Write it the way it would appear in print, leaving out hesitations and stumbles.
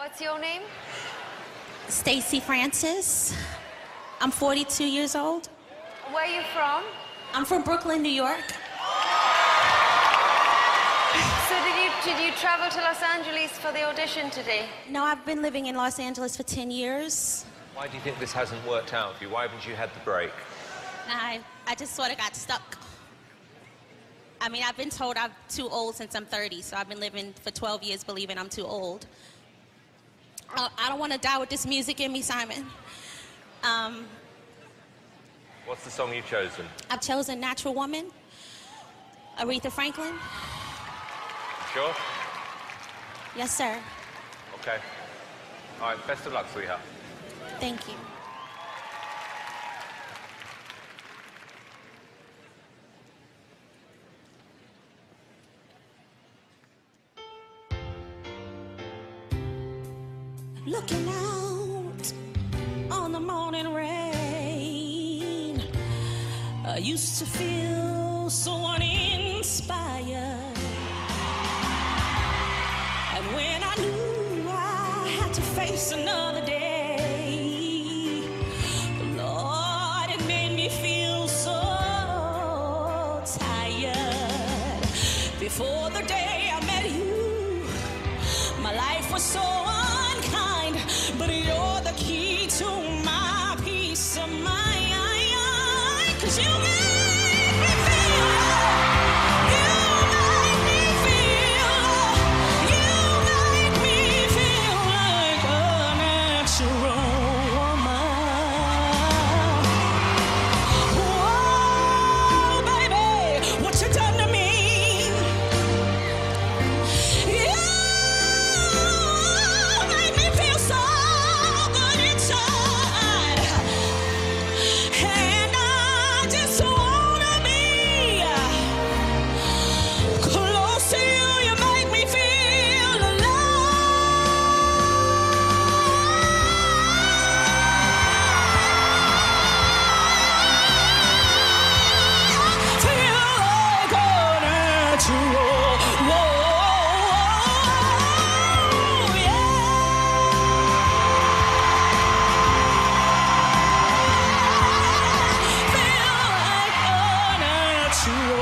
What's your name? Stacy Francis. I'm 42 years old. Where are you from? I'm from Brooklyn, New York. So did you travel to Los Angeles for the audition today? No, I've been living in Los Angeles for 10 years. Why do you think this hasn't worked out for you? Why haven't you had the break? I just sort of got stuck. I mean, I've been told I'm too old since I'm 30, so I've been living for 12 years believing I'm too old. I don't want to die with this music in me, Simon. What's the song you've chosen? I've chosen Natural Woman, Aretha Franklin. Sure? Yes, sir. Okay. All right, best of luck, sweetheart. Thank you. Looking out on the morning rain, I used to feel so uninspired. And when I knew I had to face another day, Lord, it made me feel so tired. Before the day I met you, my life was so unkind, but you're the key to my peace of mind. 'Cause you make me feel, you make me feel, you make me feel like a natural woman. Whoa, baby, what you done to me? You make me feel so good inside, and I just wanna be close to you. You make me feel alive. Feel like a natural. Whoa, yeah. Feel like a natural.